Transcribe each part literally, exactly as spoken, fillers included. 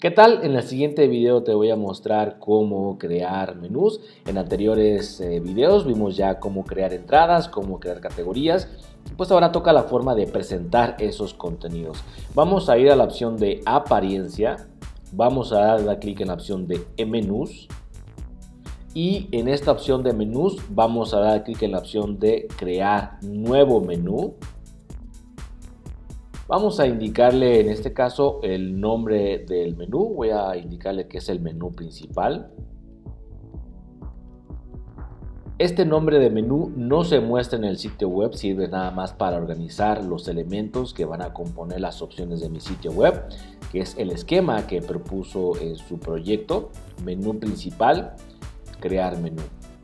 ¿Qué tal? En el siguiente video te voy a mostrar cómo crear menús. En anteriores eh, videos vimos ya cómo crear entradas, cómo crear categorías. Pues ahora toca la forma de presentar esos contenidos. Vamos a ir a la opción de apariencia. Vamos a dar clic en la opción de menús. Y en esta opción de menús vamos a dar clic en la opción de crear nuevo menú. Vamos a indicarle en este caso el nombre del menú. Voy a indicarle que es el menú principal. Este nombre de menú no se muestra en el sitio web, sirve nada más para organizar los elementos que van a componer las opciones de mi sitio web, que es el esquema que propuso en su proyecto. Menú principal, crear menú.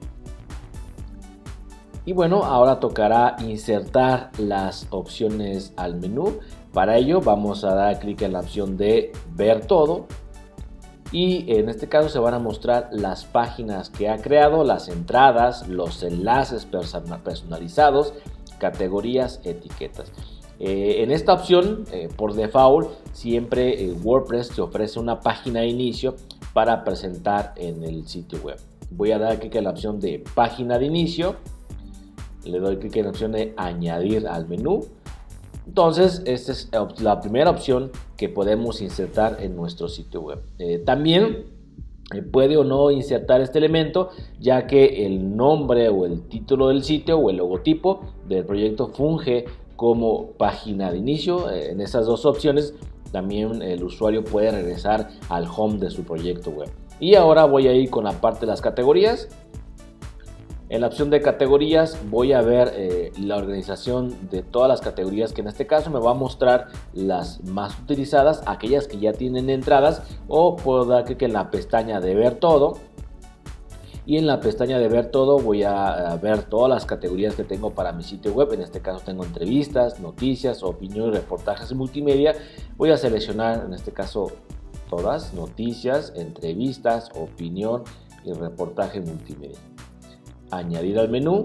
Y bueno, ahora tocará insertar las opciones al menú. Para ello vamos a dar clic en la opción de ver todo. Y en este caso se van a mostrar las páginas que ha creado, las entradas, los enlaces personalizados, categorías, etiquetas. Eh, en esta opción, eh, por default, siempre eh, WordPress te ofrece una página de inicio para presentar en el sitio web. Voy a dar clic en la opción de página de inicio. Le doy clic en la opción de añadir al menú. Entonces, esta es la primera opción que podemos insertar en nuestro sitio web. Eh, también eh, puede o no insertar este elemento, ya que el nombre o el título del sitio o el logotipo del proyecto funge como página de inicio. Eh, en esas dos opciones también el usuario puede regresar al home de su proyecto web. Y ahora voy a ir con la parte de las categorías. En la opción de categorías voy a ver eh, la organización de todas las categorías, que en este caso me va a mostrar las más utilizadas, aquellas que ya tienen entradas, o puedo dar clic en la pestaña de ver todo. Y en la pestaña de ver todo voy a, a ver todas las categorías que tengo para mi sitio web. En este caso tengo entrevistas, noticias, opinión, reportajes y multimedia. Voy a seleccionar en este caso todas: noticias, entrevistas, opinión y reportaje multimedia. Añadir al menú.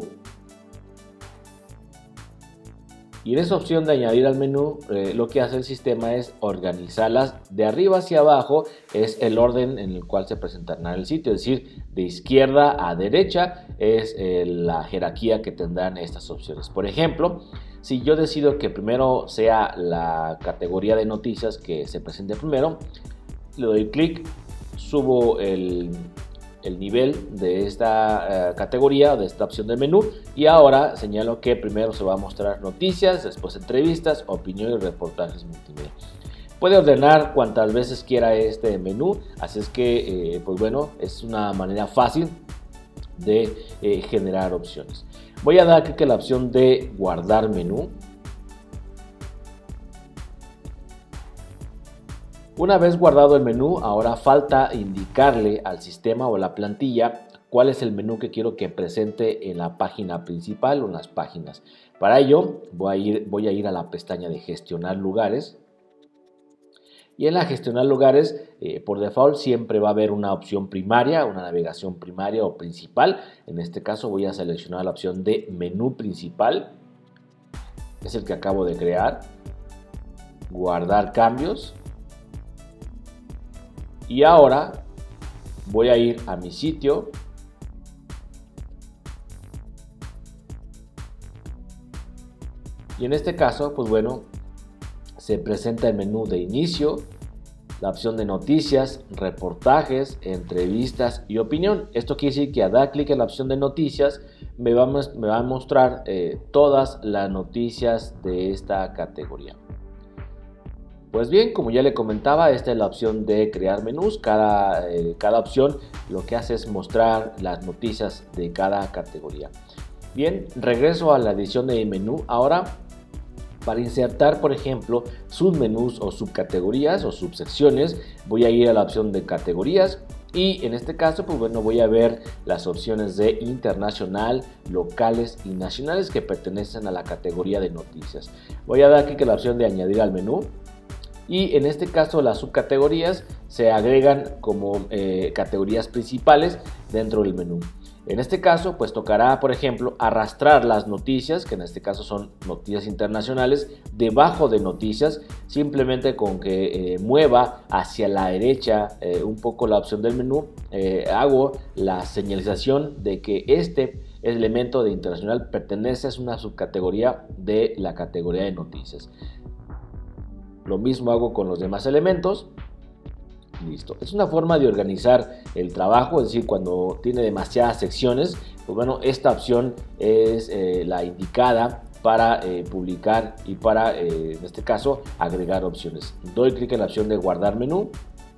Y en esa opción de añadir al menú, eh, lo que hace el sistema es organizarlas de arriba hacia abajo. Es el orden en el cual se presentará en el sitio, es decir, de izquierda a derecha es eh, la jerarquía que tendrán estas opciones. Por ejemplo, si yo decido que primero sea la categoría de noticias que se presente primero, le doy clic, subo el el nivel de esta uh, categoría, de esta opción de menú, y ahora señalo que primero se va a mostrar noticias, después entrevistas, opinión y reportajes multimedia. Puede ordenar cuantas veces quiera este menú, así es que eh, pues bueno, es una manera fácil de eh, generar opciones. Voy a dar clic en la opción de guardar menú. Una vez guardado el menú, ahora falta indicarle al sistema o a la plantilla cuál es el menú que quiero que presente en la página principal o en las páginas. Para ello voy a ir, voy a, ir a la pestaña de gestionar lugares. Y en la gestionar lugares, eh, por default siempre va a haber una opción primaria, una navegación primaria o principal. En este caso voy a seleccionar la opción de menú principal. Es el que acabo de crear. Guardar cambios. Y ahora voy a ir a mi sitio. Y en este caso, pues bueno, se presenta el menú de inicio, la opción de noticias, reportajes, entrevistas y opinión. Esto quiere decir que al dar clic en la opción de noticias me va a, me va a mostrar eh, todas las noticias de esta categoría. Pues bien, como ya le comentaba, esta es la opción de crear menús. Cada, eh, cada opción lo que hace es mostrar las noticias de cada categoría. Bien, regreso a la edición de menú. Ahora, para insertar, por ejemplo, submenús o subcategorías o subsecciones, voy a ir a la opción de categorías. Y en este caso, pues bueno, voy a ver las opciones de internacional, locales y nacionales que pertenecen a la categoría de noticias. Voy a dar clic en la opción de añadir al menú. Y en este caso las subcategorías se agregan como eh, categorías principales dentro del menú. En este caso, pues tocará, por ejemplo, arrastrar las noticias, que en este caso son noticias internacionales, debajo de noticias, simplemente con que eh, mueva hacia la derecha eh, un poco la opción del menú, eh, hago la señalización de que este elemento de internacional pertenece a una subcategoría de la categoría de noticias. Lo mismo hago con los demás elementos. Listo. Es una forma de organizar el trabajo, es decir, cuando tiene demasiadas secciones, pues bueno, esta opción es eh, la indicada para eh, publicar y para, eh, en este caso, agregar opciones. Doy clic en la opción de guardar menú.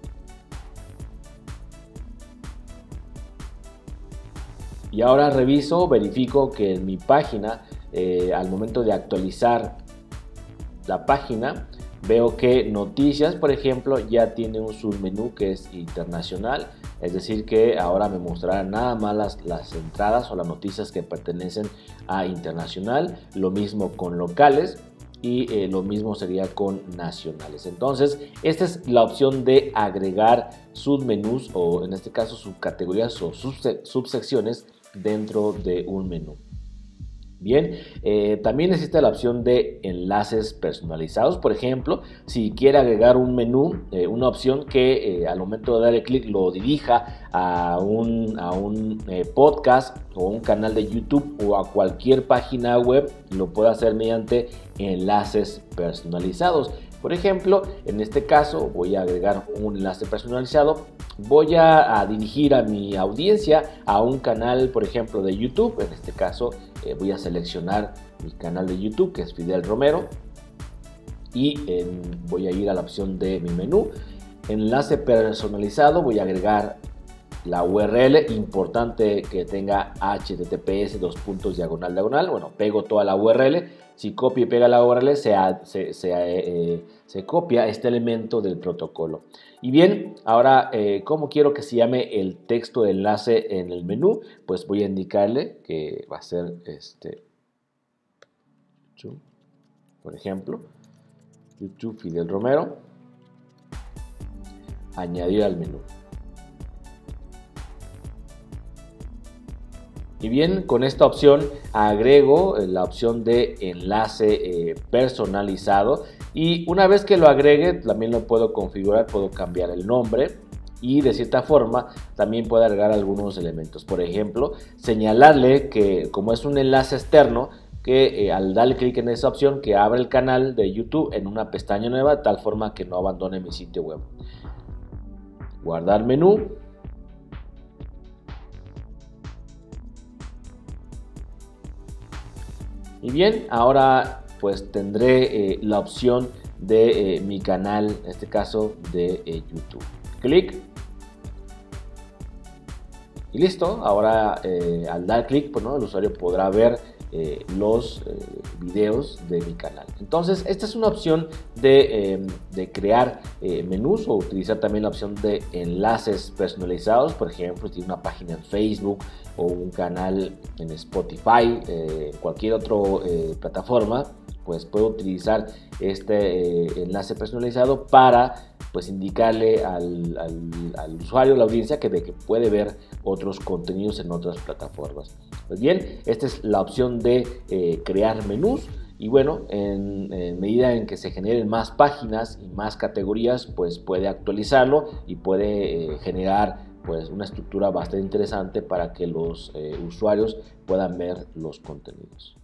Y ahora reviso, verifico que en mi página, eh, al momento de actualizar la página, veo que noticias, por ejemplo, ya tiene un submenú que es internacional, es decir que ahora me mostrará nada más las, las entradas o las noticias que pertenecen a internacional, lo mismo con locales y eh, lo mismo sería con nacionales. Entonces, esta es la opción de agregar submenús o en este caso subcategorías o subse subsecciones dentro de un menú. Bien, eh, también existe la opción de enlaces personalizados. Por ejemplo, si quiere agregar un menú, eh, una opción que eh, al momento de darle clic lo dirija a un, a un eh, podcast o un canal de YouTube o a cualquier página web, lo puede hacer mediante enlaces personalizados. Por ejemplo, en este caso voy a agregar un enlace personalizado. Voy a, a dirigir a mi audiencia a un canal, por ejemplo, de YouTube. En este caso eh, voy a seleccionar mi canal de YouTube, que es Fidel Romero. Y en, voy a ir a la opción de mi menú. Enlace personalizado, voy a agregar la U R L. Importante que tenga H T T P S dos puntos diagonal diagonal. Bueno, pego toda la U R L. Si copia y pega la U R L, se, se, se, eh, se copia este elemento del protocolo. Y bien, ahora, eh, ¿cómo quiero que se llame el texto de enlace en el menú? Pues voy a indicarle que va a ser este, por ejemplo, YouTube Fidel Romero, añadir al menú. Y bien, con esta opción agrego la opción de enlace eh, personalizado y una vez que lo agregue también lo puedo configurar, puedo cambiar el nombre y de cierta forma también puedo agregar algunos elementos. Por ejemplo, señalarle que como es un enlace externo, que eh, al darle clic en esa opción que abra el canal de YouTube en una pestaña nueva de tal forma que no abandone mi sitio web. Guardar menú. Y bien, ahora pues tendré eh, la opción de eh, mi canal, en este caso de eh, YouTube. Clic. Y listo, ahora eh, al dar clic, pues, ¿no? el usuario podrá ver eh, los eh, videos de mi canal. Entonces, esta es una opción de, eh, de crear eh, menús o utilizar también la opción de enlaces personalizados. Por ejemplo, si tiene una página en Facebook o un canal en Spotify, eh, cualquier otra eh, plataforma, pues puedo utilizar este eh, enlace personalizado para pues indicarle al, al, al usuario, la audiencia, que, de que puede ver otros contenidos en otras plataformas. Pues bien, esta es la opción de eh, crear menús. Y bueno, en, en medida en que se generen más páginas y más categorías, pues puede actualizarlo y puede eh, generar pues una estructura bastante interesante para que los eh, usuarios puedan ver los contenidos.